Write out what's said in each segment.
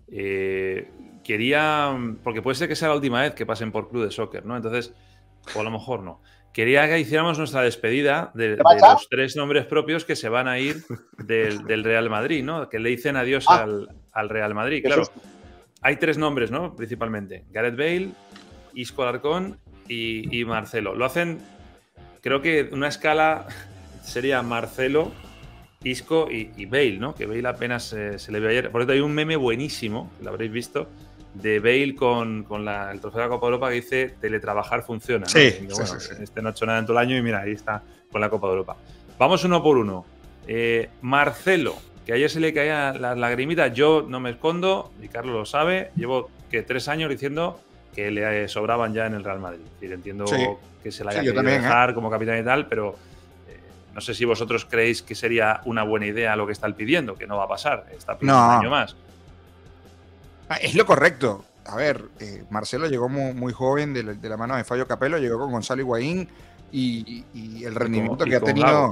Quería, porque puede ser que sea la última vez que pasen por Club de Soccer, ¿no? Entonces, o a lo mejor no. Quería que hiciéramos nuestra despedida de los 3 nombres propios que se van a ir del Real Madrid, ¿no? Que le dicen adiós al Real Madrid. Claro, hay 3 nombres, ¿no? Principalmente. Gareth Bale, Isco Alarcón y Marcelo. Lo hacen, creo que una escala sería Marcelo, Isco y Bale, ¿no? Que Bale apenas se le vio ayer. Por cierto, hay un meme buenísimo, que lo habréis visto, de Bale con el trofeo de la Copa Europa que dice teletrabajar funciona, ¿no? Sí, Y digo, bueno, sí. este no ha hecho nada en todo el año y mira, ahí está con la Copa de Europa. Vamos uno por uno. Marcelo, que ayer se le caía las lagrimitas, yo no me escondo, y Carlos lo sabe, llevo 3 años diciendo que le sobraban ya en el Real Madrid. Es decir, entiendo que se la haya querido dejar como capitán y tal, pero no sé si vosotros creéis que sería una buena idea lo que están pidiendo, que no va a pasar, está pidiendo un año más. Es lo correcto. A ver, Marcelo llegó muy joven de la mano de Fabio Capello, llegó con Gonzalo Higuaín y el rendimiento que ha tenido...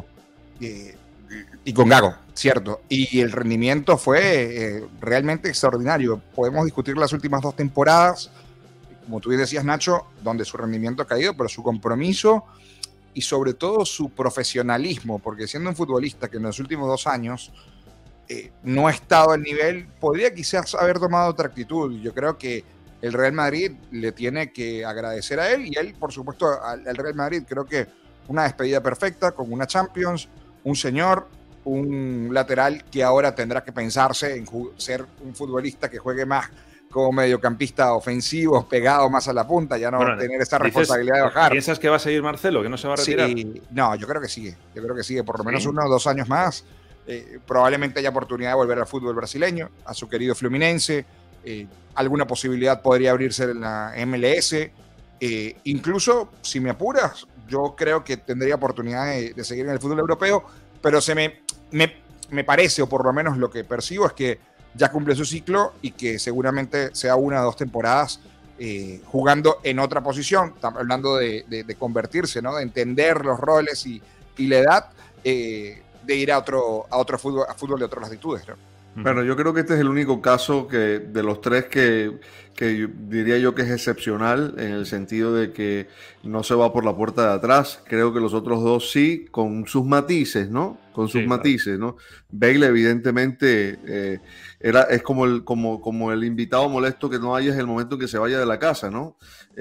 y con Gago, cierto. Y el rendimiento fue realmente extraordinario. Podemos discutir las últimas 2 temporadas, como tú decías, Nacho, donde su rendimiento ha caído, pero su compromiso y sobre todo su profesionalismo, porque siendo un futbolista que en los últimos 2 años no ha estado al nivel, podría quizás haber tomado otra actitud. Yo creo que el Real Madrid le tiene que agradecer a él y él, por supuesto, al Real Madrid. Creo que una despedida perfecta con una Champions, un señor, un lateral que ahora tendrá que pensarse en ser un futbolista que juegue más como mediocampista ofensivo, pegado más a la punta, ya no tener esa responsabilidad de bajar. ¿Piensas que va a seguir Marcelo, que no se va a retirar? Sí, no, yo creo que sigue, por lo menos 1 o 2 años más. Probablemente haya oportunidad de volver al fútbol brasileño, a su querido Fluminense. Alguna posibilidad podría abrirse en la MLS. Incluso, si me apuras, yo creo que tendría oportunidad de seguir en el fútbol europeo, pero me parece, o por lo menos lo que percibo, es que ya cumple su ciclo y que seguramente sea 1 o 2 temporadas jugando en otra posición. Estamos hablando de convertirse, ¿no? De entender los roles y la edad, de ir a otro fútbol, a fútbol de otras latitudes, ¿no? Bueno, yo creo que este es el único caso que de los 3 que diría yo que es excepcional, en el sentido de que no se va por la puerta de atrás. Creo que los otros 2 sí, con sus matices, ¿no? Con sus matices, ¿no? Bale evidentemente es como el invitado molesto que no haya en el momento en que se vaya de la casa, ¿no?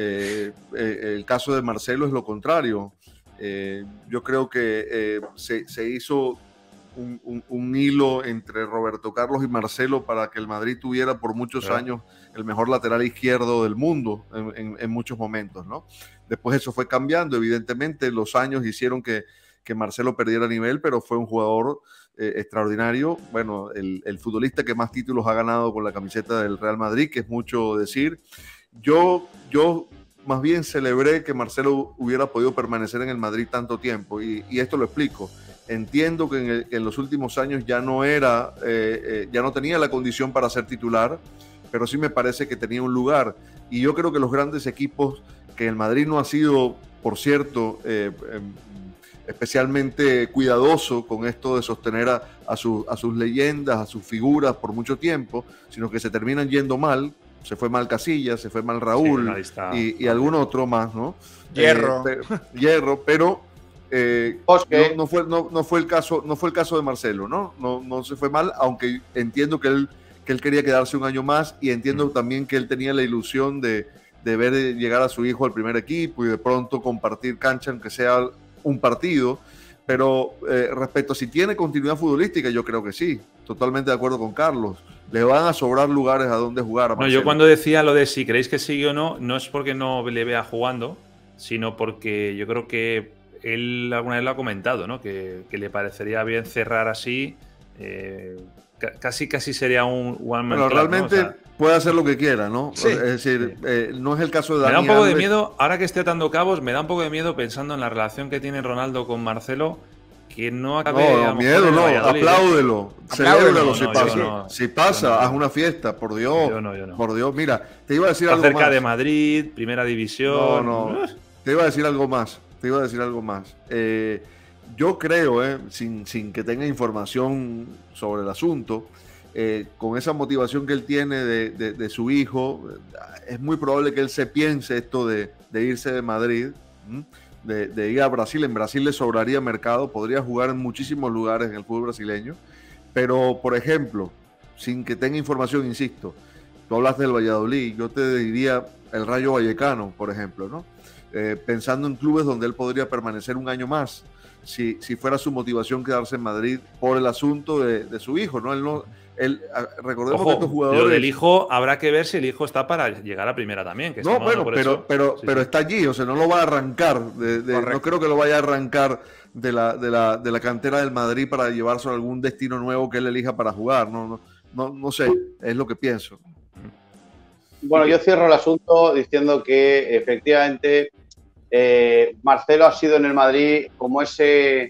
El caso de Marcelo es lo contrario. Yo creo que se hizo un hilo entre Roberto Carlos y Marcelo para que el Madrid tuviera por muchos años el mejor lateral izquierdo del mundo en muchos momentos, ¿no? Después eso fue cambiando, evidentemente los años hicieron que Marcelo perdiera nivel, pero fue un jugador extraordinario. Bueno, el futbolista que más títulos ha ganado con la camiseta del Real Madrid, que es mucho decir. Yo más bien celebré que Marcelo hubiera podido permanecer en el Madrid tanto tiempo y esto lo explico. Entiendo que en los últimos años ya no tenía la condición para ser titular, pero sí me parece que tenía un lugar. Y yo creo que los grandes equipos, que el Madrid no ha sido, por cierto, especialmente cuidadoso con esto de sostener a sus leyendas, a sus figuras por mucho tiempo, sino que se terminan yendo mal. Se fue mal Casillas, se fue mal Raúl y algún otro más, ¿no? Hierro, pero no fue el caso de Marcelo, ¿no? No se fue mal, aunque entiendo que él quería quedarse un año más y entiendo también que él tenía la ilusión de ver llegar a su hijo al primer equipo y de pronto compartir cancha, aunque sea un partido. Pero respecto a si tiene continuidad futbolística, yo creo que sí, totalmente de acuerdo con Carlos. Le van a sobrar lugares a donde jugar a Marcelo. No, yo cuando decía lo de si creéis que sigue o no, no es porque no le vea jugando, sino porque yo creo que él alguna vez lo ha comentado, ¿no? Que le parecería bien cerrar así. Casi sería un one man club, realmente, ¿no? O sea, puede hacer lo que quiera, ¿no? Sí, es decir, no es el caso de Dani. Me da un poco de miedo, ahora que esté atando cabos, me da un poco de miedo pensando en la relación que tiene Ronaldo con Marcelo, que no acabe. No, miedo no, apláudelo, celébralo si pasa. Si pasa, haz una fiesta, por Dios. Yo no. Por Dios, mira, te iba a decir algo más. Cerca de Madrid, primera división. No. Te iba a decir algo más. Yo creo, sin que tenga información sobre el asunto, con esa motivación que él tiene de su hijo, es muy probable que él se piense esto de irse de Madrid, de ir a Brasil. En Brasil le sobraría mercado, podría jugar en muchísimos lugares en el fútbol brasileño, pero por ejemplo, sin que tenga información, insisto, tú hablaste del Valladolid, yo te diría el Rayo Vallecano, por ejemplo, ¿no? Pensando en clubes donde él podría permanecer un año más, si fuera su motivación quedarse en Madrid por el asunto de su hijo, ¿no? Recordemos que estos jugadores... Lo del hijo, habrá que ver si el hijo está para llegar a primera también. Que no, bueno, pero está allí, o sea, no lo va a arrancar. No creo que lo vaya a arrancar de la cantera del Madrid para llevarse a algún destino nuevo que él elija para jugar. No sé, es lo que pienso. Bueno, yo cierro el asunto diciendo que efectivamente Marcelo ha sido en el Madrid como ese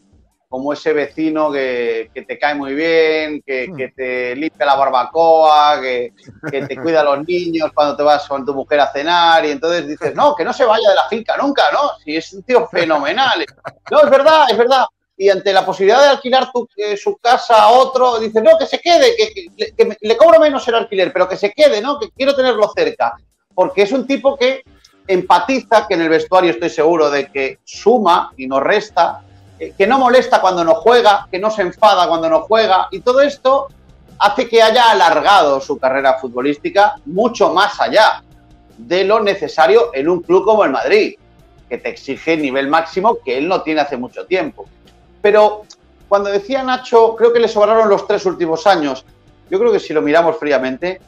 vecino que te cae muy bien, que te limpia la barbacoa, que te cuida a los niños cuando te vas con tu mujer a cenar, y entonces dices, no, que no se vaya de la finca nunca, ¿no? Si es un tío fenomenal. No, es verdad, es verdad. Y ante la posibilidad de alquilar su casa a otro, dices, no, que se quede, que le cobro menos el alquiler, pero que se quede, ¿no? Que quiero tenerlo cerca. Porque es un tipo que empatiza, que en el vestuario estoy seguro de que suma y no resta, que no molesta cuando no juega, que no se enfada cuando no juega, y todo esto hace que haya alargado su carrera futbolística mucho más allá de lo necesario en un club como el Madrid, que te exige nivel máximo que él no tiene hace mucho tiempo. Pero cuando decía Nacho, creo que le sobraron los 3 últimos años, yo creo que si lo miramos fríamente,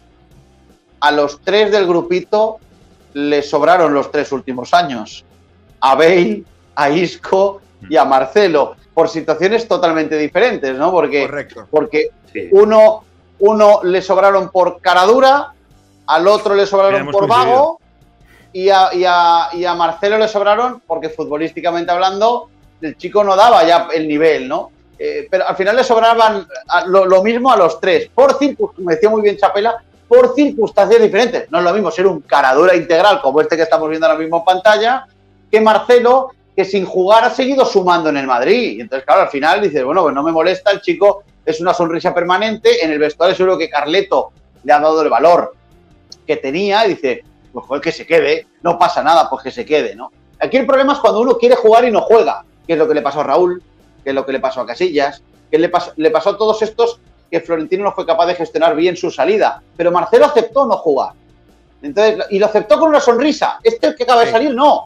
a los 3 del grupito le sobraron los 3 últimos años. A Bale, a Isco y a Marcelo, por situaciones totalmente diferentes, ¿no? Porque sí. uno le sobraron por caradura, al otro le sobraron por vago y a Marcelo le sobraron porque futbolísticamente hablando el chico no daba ya el nivel, ¿no? Pero al final le sobraban lo mismo a los 3, como decía muy bien Chapela, por circunstancias diferentes. No es lo mismo ser un caradura integral como este que estamos viendo ahora mismo en pantalla, que Marcelo, que sin jugar ha seguido sumando en el Madrid. Y entonces, claro, al final dices, bueno, pues no me molesta, el chico es una sonrisa permanente, en el vestuario seguro que Carleto le ha dado el valor que tenía y dice, pues joder, que se quede, no pasa nada, pues que se quede, ¿no? Aquí el problema es cuando uno quiere jugar y no juega, que es lo que le pasó a Raúl, que es lo que le pasó a Casillas, que le pasó a todos estos que Florentino no fue capaz de gestionar bien su salida, pero Marcelo aceptó no jugar. Entonces, y lo aceptó con una sonrisa. El que acaba de salir, no.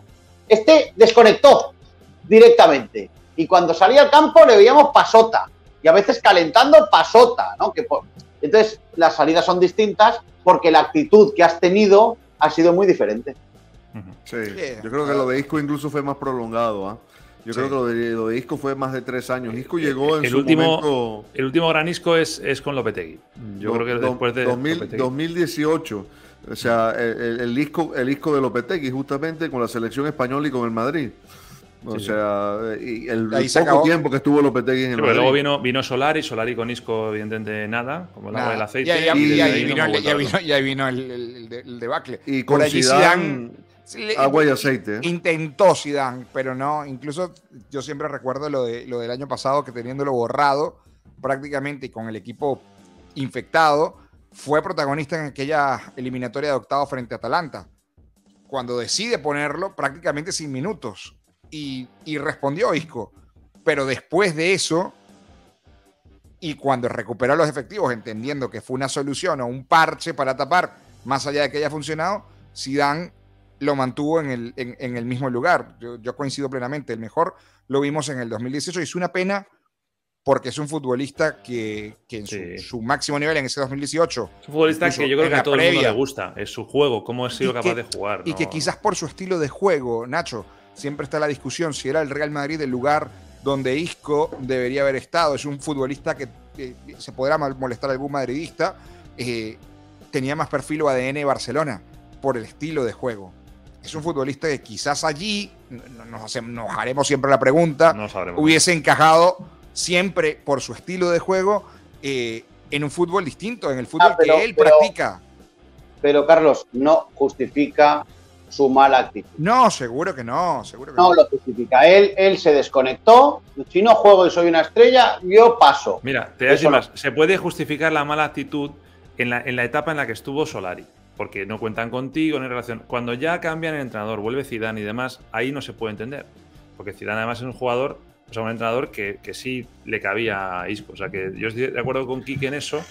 Desconectó directamente. Y cuando salía al campo le veíamos pasota. Y a veces calentando pasota, ¿no? Entonces, las salidas son distintas porque la actitud que has tenido ha sido muy diferente. Sí, yo creo que lo de Isco incluso fue más prolongado, ¿ah? Yo creo que lo de Isco fue más de 3 años. Isco llegó en su momento... El último gran Isco es con Lopetegui. Yo creo que después de 2018. O sea, el Isco de Lopetegui, justamente con la selección española y con el Madrid. O sea, y el poco tiempo que estuvo Lopetegui en el Madrid. Pero luego vino Solari con Isco, evidentemente nada, como el agua del aceite. Y ahí vino el debacle. Y con Zidane, agua y aceite. Intentó Zidane, pero no. Incluso yo siempre recuerdo lo del año pasado, que teniéndolo borrado prácticamente y con el equipo infectado, fue protagonista en aquella eliminatoria de octavos frente a Atalanta, cuando decide ponerlo prácticamente sin minutos. Y respondió Isco. Pero después de eso, y cuando recuperó los efectivos, entendiendo que fue una solución o un parche para tapar, más allá de que haya funcionado, Zidane lo mantuvo en el mismo lugar. Yo coincido plenamente. El mejor lo vimos en el 2018 y es una pena porque es un futbolista que en su máximo nivel en ese 2018. Es un futbolista que yo creo que a todo el mundo le gusta. Es su juego, cómo ha sido capaz de jugar. Y que quizás por su estilo de juego, Nacho, siempre está la discusión si era el Real Madrid el lugar donde Isco debería haber estado. Es un futbolista que se podrá molestar a algún madridista. Tenía más perfil o ADN Barcelona por el estilo de juego. Es un futbolista que quizás allí, nos haremos siempre la pregunta, hubiese encajado siempre por su estilo de juego en un fútbol distinto, en el fútbol que él practica. Pero, Carlos, no justifica su mala actitud. No, seguro que no. No lo justifica. Él se desconectó. Si no juego y soy una estrella, yo paso. Mira, te voy a decir más. Se puede justificar la mala actitud en la etapa en la que estuvo Solari. Porque no cuentan contigo, no hay relación. Cuando ya cambian el entrenador, vuelve Zidane y demás, ahí no se puede entender. Porque Zidane además es un jugador, o sea, un entrenador que sí le cabía a Isco. O sea, que yo estoy de acuerdo con Quique en eso,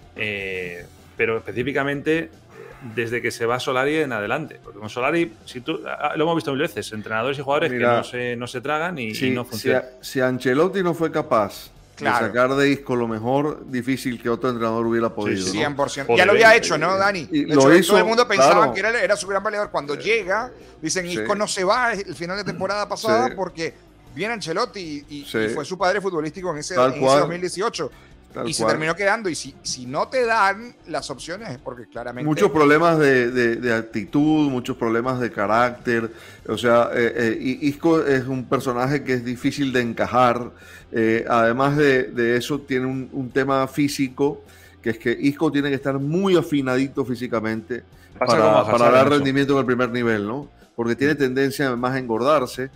pero específicamente desde que se va Solari en adelante. Porque con Solari, lo hemos visto mil veces, entrenadores y jugadores que no se tragan y no funcionan. Si Ancelotti no fue capaz de sacar de Isco lo mejor, difícil que otro entrenador hubiera podido. Sí, 100%. ¿No? Ya lo había hecho, ¿no, Dani? De hecho, todo el mundo pensaba que era su gran valedor. Cuando llega, dicen, Isco no se va el final de temporada pasada porque viene Ancelotti y fue su padre futbolístico en ese 2018. Y se terminó quedando. Y si no te dan las opciones es porque claramente... Muchos problemas de actitud, muchos problemas de carácter. O sea, Isco es un personaje que es difícil de encajar. Además de eso, tiene un tema físico, que es que Isco tiene que estar muy afinadito físicamente para dar rendimiento en el primer nivel, ¿no? Porque tiene tendencia además a engordarse.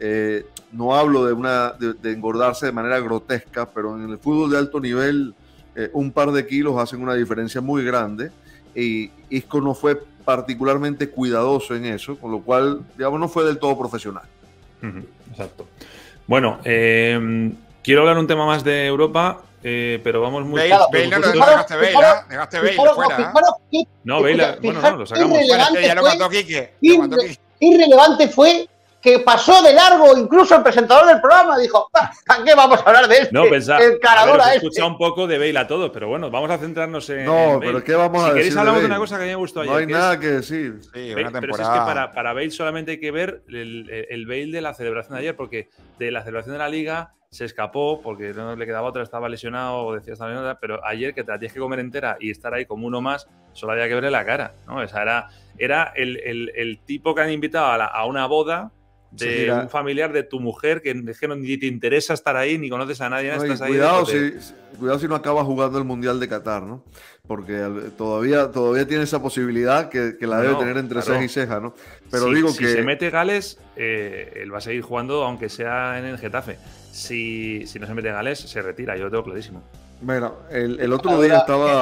No hablo de engordarse de manera grotesca, pero en el fútbol de alto nivel un par de kilos hacen una diferencia muy grande y Isco no fue particularmente cuidadoso en eso, con lo cual, digamos, no fue del todo profesional. Exacto. Bueno, quiero hablar un tema más de Europa, pero vamos muy... Bale, no lo dejaste Bale fuera. No, Bale, bueno, no, lo sacamos. Ya lo contó Quique. Irrelevante fue que pasó de largo, incluso el presentador del programa dijo, ¿a qué vamos a hablar de este? No, pensaba, he escuchado un poco de Bale a todos, pero bueno, vamos a centrarnos en Bale. Pero ¿qué vamos a decir? Si queréis hablamos de una cosa que a mí me gustó ayer. No hay nada que decir. Sí, Bale, pero es que para Bale solamente hay que ver el Bale de la celebración de ayer, porque de la celebración de la Liga se escapó porque no le quedaba otra, estaba lesionado o decía estaba lesionado, pero ayer que te la tienes que comer entera y estar ahí como uno más, solo había que verle la cara, ¿no? O sea, era el tipo que han invitado a una boda de un familiar de tu mujer que ni te interesa estar ahí, ni conoces a nadie, estás ahí. Cuidado si no acabas jugando el Mundial de Qatar, ¿no? Porque todavía tiene esa posibilidad que la debe tener entre ceja y ceja, ¿no? Pero si se mete Gales, él va a seguir jugando aunque sea en el Getafe. Si no se mete Gales, se retira, yo lo tengo clarísimo. Bueno, el otro día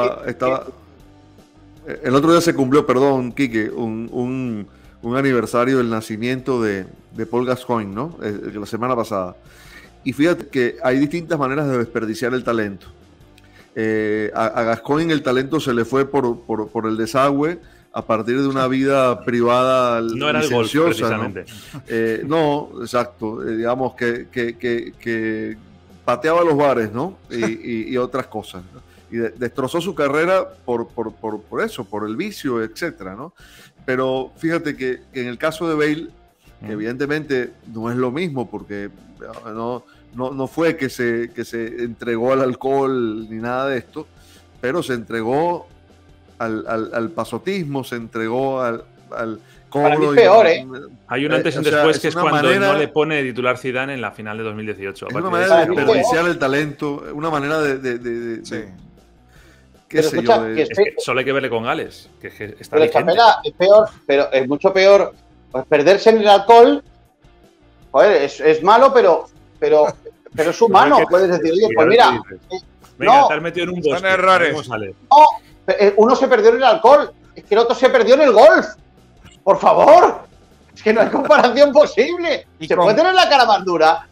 el otro día se cumplió, perdón, Quique, un aniversario del nacimiento de Paul Gascoigne, ¿no? La semana pasada. Y fíjate que hay distintas maneras de desperdiciar el talento. A Gascoigne el talento se le fue por el desagüe a partir de una vida privada no era el golf, precisamente. No, exacto. Digamos que pateaba los bares, ¿no? Y otras cosas, ¿no? Y destrozó su carrera por eso, por el vicio, etcétera, ¿no? Pero fíjate que en el caso de Bale, que evidentemente no es lo mismo, porque no fue que se entregó al alcohol ni nada de esto, pero se entregó al pasotismo, se entregó al cobro. Para mí es peor, Hay un antes y un después, que es cuando no le pone de titular Zidane en la final de 2018. Es una manera de desperdiciar el talento, una manera Sí. ¿Qué sé yo? Es que solo hay que verle con Gales, que está pero vigente. Es peor, pero es mucho peor pues perderse en el alcohol. Joder, es malo, pero es humano. Puedes decir, oye, pues mira. Venga, te has metido en un bosque. Son errores. ¿Cómo sale? No, uno se perdió en el alcohol, es que el otro se perdió en el golf. Por favor. Es que no hay comparación posible. Se puede tener la cara más dura.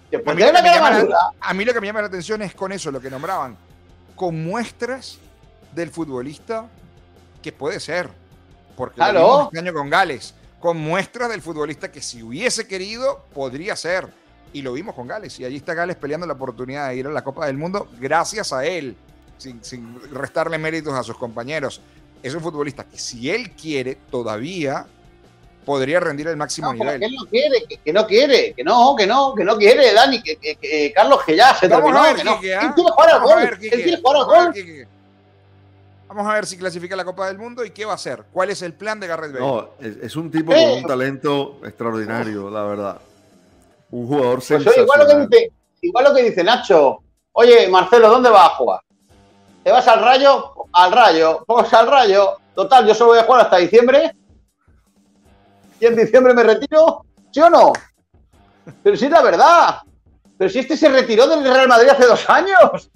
A mí lo que me llama la atención es con eso, lo que nombraban. Con muestras del futbolista que puede ser. Porque lo vimos este año con Gales. Con muestras del futbolista que si hubiese querido, podría ser. Y lo vimos con Gales. Y allí está Gales peleando la oportunidad de ir a la Copa del Mundo gracias a él. Sin restarle méritos a sus compañeros. Es un futbolista que si él quiere, todavía podría rendir el máximo nivel. Que él no quiere, que no quiere, Dani, que Carlos, que ya se terminó. Él quiere jugar al gol. Vamos a ver si clasifica la Copa del Mundo y qué va a hacer. ¿Cuál es el plan de Gareth Bale? No, es un tipo con un talento extraordinario, la verdad. Un jugador sensacional. Oye, igual lo que dice Nacho. Oye, Marcelo, ¿dónde vas a jugar? ¿Te vas al Rayo? Al Rayo. Pues al Rayo. Total, yo solo voy a jugar hasta diciembre. y en diciembre me retiro, ¿sí o no? Pero sí es la verdad. Pero si este se retiró del Real Madrid hace 2 años.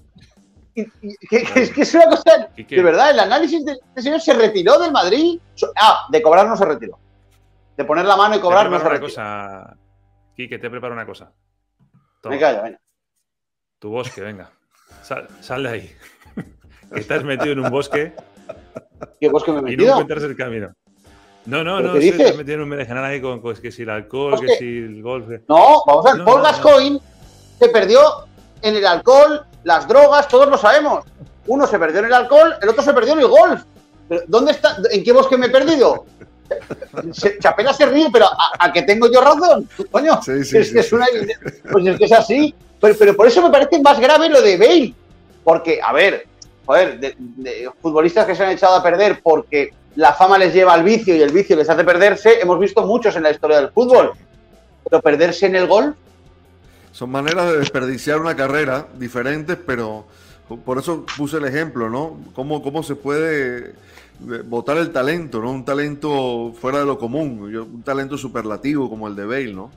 Es que es una cosa... De verdad, el análisis de este señor se retiró del Madrid. De cobrar no se retiró. De poner la mano y cobrar no se retiró. Quique, te preparo una cosa. Toma. Me callo, venga. Tu bosque, venga. Sal de ahí. Estás metido en un bosque. ¿Qué bosque me he metido? Y no encuentras el camino. No, sí, te has metido en un berenjenal ahí con que si el alcohol, que si el golf. No, vamos a ver, Paul Gascoigne se perdió en el alcohol, las drogas, todos lo sabemos. Uno se perdió en el alcohol, el otro se perdió en el golf. ¿Pero dónde está? ¿En qué bosque me he perdido? Chapela se ríe, pero ¿a que tengo yo razón? Coño, sí, pues es que es así. Pero por eso me parece más grave lo de Bale. Porque, a ver, joder, de futbolistas que se han echado a perder porque la fama les lleva al vicio y el vicio les hace perderse, hemos visto muchos en la historia del fútbol. Pero perderse en el golf. Son maneras de desperdiciar una carrera diferentes, pero por eso puse el ejemplo, ¿no? ¿Cómo se puede botar el talento, ¿no? Un talento fuera de lo común, un talento superlativo como el de Bale, ¿no?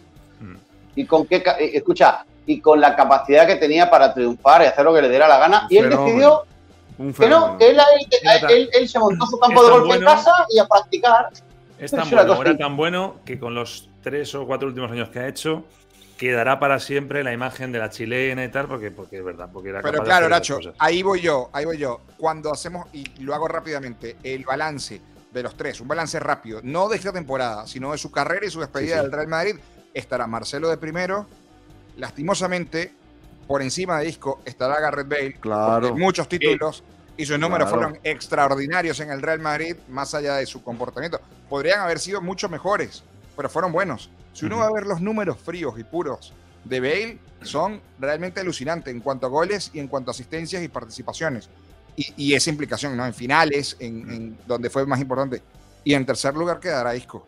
Y con qué, escucha, y con la capacidad que tenía para triunfar y hacer lo que le diera la gana, y él decidió que no, que él se montó su campo de golf en casa y a practicar. Era tan bueno que con los 3 o 4 últimos años que ha hecho quedará para siempre la imagen de la chilena y tal, porque es verdad, porque era capaz. Pero claro, Nacho, ahí voy yo. Cuando hacemos, y lo hago rápidamente, el balance de los tres, un balance rápido, no de esta temporada, sino de su carrera y su despedida del Real Madrid, estará Marcelo de primero, lastimosamente, por encima de Isco estará Gareth Bale, claro, muchos títulos, y sus números fueron extraordinarios en el Real Madrid, más allá de su comportamiento. Podrían haber sido mucho mejores, pero fueron buenos. Si uno va a ver los números fríos y puros de Bale, son realmente alucinantes en cuanto a goles y en cuanto a asistencias y participaciones. Y esa implicación, ¿no? En finales, en donde fue más importante. Y en tercer lugar quedará Isco.